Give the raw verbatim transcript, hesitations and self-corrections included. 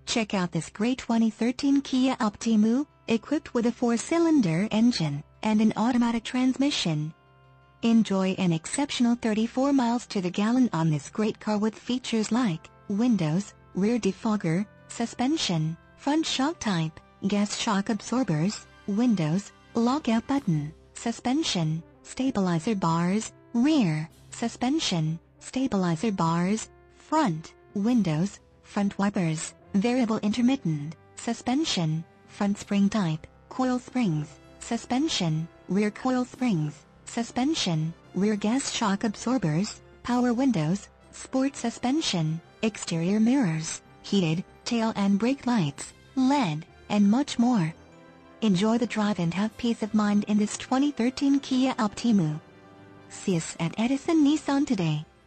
Check out this great twenty thirteen Kia Optimu, equipped with a four-cylinder engine and an automatic transmission. Enjoy an exceptional thirty-four miles to the gallon on this great car with features like windows, rear defogger, suspension, front shock type, gas shock absorbers, windows, lockout button, suspension, stabilizer bars, rear, suspension, stabilizer bars, front, windows, front wipers, variable intermittent, suspension, front spring type, coil springs, suspension, rear coil springs, suspension, rear gas shock absorbers, power windows, sport suspension, exterior mirrors, heated, tail and brake lights, L E D, and much more. Enjoy the drive and have peace of mind in this twenty thirteen Kia Optimu. See us at Edison Nissan today.